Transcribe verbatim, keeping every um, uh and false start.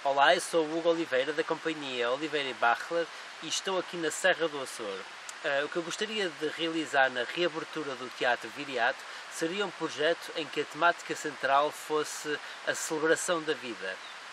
Olá, eu sou o Hugo Oliveira da companhia Oliveira e Bachler e estou aqui na Serra do Açor. Uh, o que eu gostaria de realizar na reabertura do Teatro Viriato seria um projeto em que a temática central fosse a celebração da vida.